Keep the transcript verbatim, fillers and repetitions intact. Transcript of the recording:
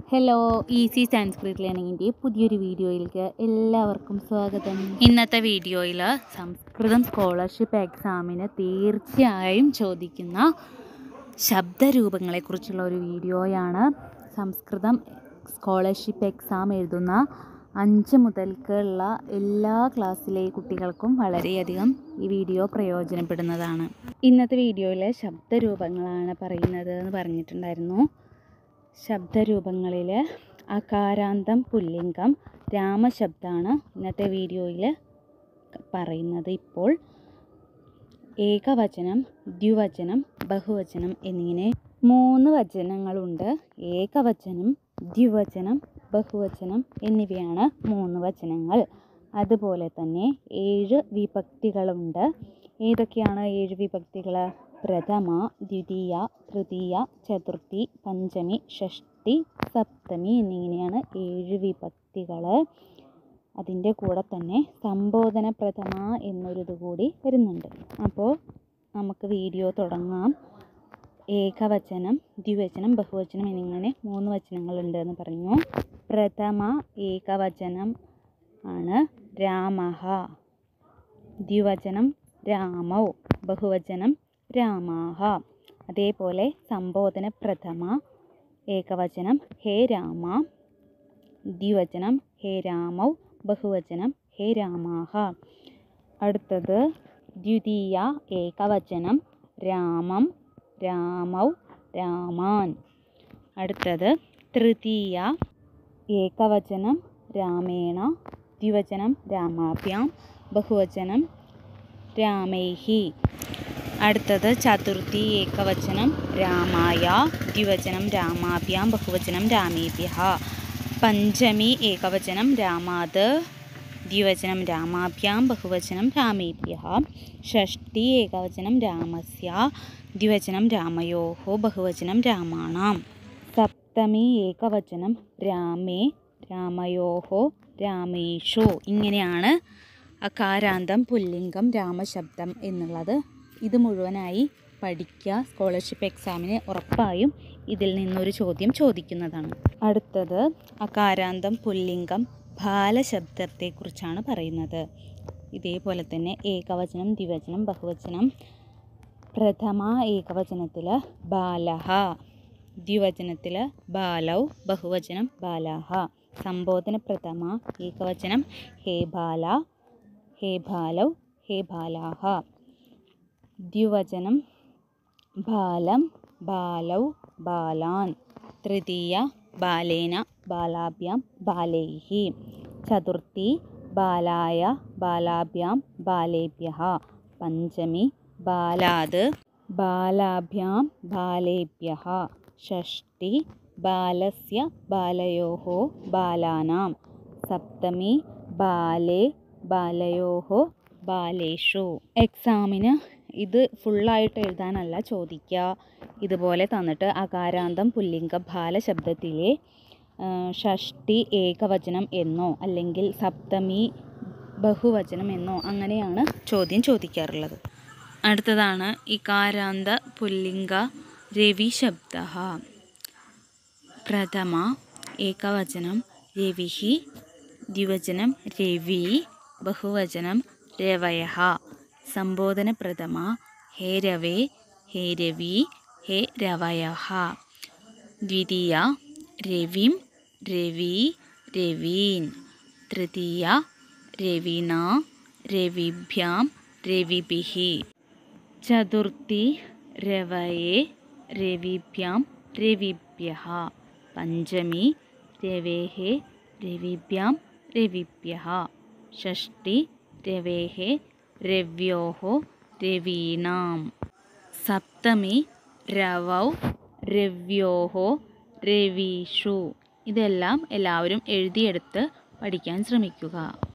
Hello, easy Sanskrit ലേണിങ്ങിൻ്റെ പുതിയൊരു വീഡിയോയിലേക്ക് എല്ലാവർക്കും സ്വാഗതം. ഇന്നത്തെ വീഡിയോയിൽ സംസ്കൃതം സ്കോളർഷിപ്പ് എക്സാമിന് തീർച്ചയായും ചോദിക്കുന്ന ശബ്ദരൂപങ്ങളെക്കുറിച്ചുള്ള ഒരു വീഡിയോയാണ്. സംസ്കൃതം സ്കോളർഷിപ്പ് എക്സാം എഴുതുന്ന അഞ്ച് മുതൽക്കുള്ള എല്ലാ ക്ലാസ്സിലെ കുട്ടികൾക്കും വളരെയധികം ഈ വീഡിയോ പ്രയോജനപ്പെടുന്നതാണ്. ഇന്നത്തെ വീഡിയോയിലെ ശബ്ദരൂപങ്ങളാണ് പറയുന്നത് എന്ന് പറഞ്ഞിട്ടുണ്ടായിരുന്നു. ശബ്ദരൂപങ്ങളിൽ അകാരാന്തം പുല്ലിംഗം രാമശബ്ദമാണ് ഇന്നത്തെ വീഡിയോയിൽ പറയുന്നത്. ഇപ്പോൾ ഏകവചനം, ദ്വിവചനം, ബഹുവചനം എന്നിങ്ങനെ മൂന്ന് വചനങ്ങളുണ്ട്. ഏകവചനം, ദ്വിവചനം, ബഹുവചനം എന്നിവയാണ് മൂന്ന് വചനങ്ങൾ. അതുപോലെ തന്നെ ഏഴ് വിഭക്തികളുണ്ട്. ഏതൊക്കെയാണ് ഏഴ് വിഭക്തികൾ? പ്രഥമ, ദ്വിതീയ, തൃതീയ, ചതുർത്ഥി, പഞ്ചമി, ഷഷ്ടി, സപ്തമി എന്നിങ്ങനെയാണ് ഏഴ് വിഭക്തികൾ. അതിൻ്റെ കൂടെ തന്നെ സംബോധന പ്രഥമ എന്നൊരിത് കൂടി വരുന്നുണ്ട്. അപ്പോൾ നമുക്ക് വീഡിയോ തുടങ്ങാം. ഏകവചനം, ദ്വിവചനം, ബഹുവചനം എന്നിങ്ങനെ മൂന്ന് വചനങ്ങളുണ്ട് എന്ന് പറഞ്ഞു. പ്രഥമ ഏകവചനം ആണ് രാമഃ, ദ്വിവചനം രാമൗ, ബഹുവചനം രാമാഹ. അതേപോലെ സംബോധന പ്രഥമ ഏകവചനം ഹേ രാമ, ദ്വിവചനം ഹേ രാമൗ, ബഹുവചനം ഹേ രാമാഹ. അടുത്തത് ദ്വിതീയ ഏകവചനം രാമം, രാമൗ, രാമാൻ. അടുത്തത് തൃതീയ ഏകവചനം രാമേണ, ദ്വിവചനം രാമാഭ്യാം, ബഹുവചനം രാമൈഹി. അടുത്തത് ചതുർത്ഥി ഏകവചനം രാമായ, ദ്വിവചനം രാമാഭ്യാം, ബഹുവചനം രാമേഭ്യഃ. പഞ്ചമി ഏകവചനം രാമാത്, ദ്വിവചനം രാമാഭ്യാം, ബഹുവചനം രാമേഭ്യഃ. ഷഷ്ടി ഏകവചനം രാമസ്യ, ദ്വിവചനം രാമയോഃ, ബഹുവചനം രാമാണാം. സപ്തമി ഏകവചനം രാമേ, രാമയോഃ, രാമേഷു. ഇങ്ങനെയാണ് അകാരാന്തം പുല്ലിംഗം രാമശബ്ദം എന്നുള്ളത്. ഇത് മുഴുവനായി പഠിക്കുക. സ്കോളർഷിപ്പ് എക്സാമിന് ഉറപ്പായും ഇതിൽ നിന്നൊരു ചോദ്യം ചോദിക്കുന്നതാണ്. അടുത്തത് അകാരാന്തം പുല്ലിംഗം ബാലശബ്ദത്തെക്കുറിച്ചാണ് പറയുന്നത്. ഇതേപോലെ തന്നെ ഏകവചനം, ദ്വിവചനം, ബഹുവചനം. പ്രഥമ ഏകവചനത്തിൽ ബാലഃ, ദ്വിവചനത്തിൽ ബാലൗ, ബഹുവചനം ബാലാഹ. സംബോധന പ്രഥമ ഏകവചനം ഹേ ബാല, ഹേ ബാലൗ, ഹേ ബാലാഹ. ദ്വിവചനം ബാലം, ബാലൗ, ബാലാൻ. തൃതീയ ബാലേന, ബാലാഭ്യാം, ബാലൈഹി. ചതുർത്ഥി ബാലായ, ബാലാഭ്യാം, ബാലേഭ്യഃ. പഞ്ചമി ബാലാത്, ബാലാഭ്യാം, ബാലേഭ്യഃ. ഷഷ്ടി ബാലസ്യ, ബാലയോഃ, ബാലാനാം. സപ്തമി ബാലേ, ബാലയോഃ, ബാലേഷു. എക്സാമിന് ഇത് ഫുള്ളായിട്ട് എഴുതാനല്ല ചോദിക്കുക. ഇതുപോലെ തന്നിട്ട് അകാരാന്തം പുല്ലിംഗ ബാലശബ്ദത്തിലെ ഷഷ്ടി ഏകവചനം എന്നോ അല്ലെങ്കിൽ സപ്തമി ബഹുവചനം എന്നോ അങ്ങനെയാണ് ചോദ്യം ചോദിക്കാറുള്ളത്. അടുത്തതാണ് ഇകാരാന്ത പുല്ലിംഗ രവി ശബ്ദഃ. പ്രഥമ ഏകവചനം രവിഃ, ദ്വിവചനം രവി, ബഹുവചനം രവയഃ. സംബോധന പ്രഥമ ഹേ രവേ, ഹേ രവി, ഹേ രവയഃ. ദ്വിതീയ രവിം, രവി, രവീൻ. തൃതീയ രവിണ, രവിഭ്യാം, രവിഭിഃ. ചതുർത്ഥി രവയേ, രവിഭ്യാം, രവിഭ്യഃ. പഞ്ചമി രവേഃ, രവിഭ്യാം, രവിഭ്യഃ. ഷഷ്ടി രവേഃ, രവ്യോഃ, രവീണാം. സപ്തമി രവൗ, രവ്യോഃ, രവീഷു. ഇതെല്ലാം എല്ലാവരും എഴുതിയെടുത്ത് പഠിക്കാൻ ശ്രമിക്കുക.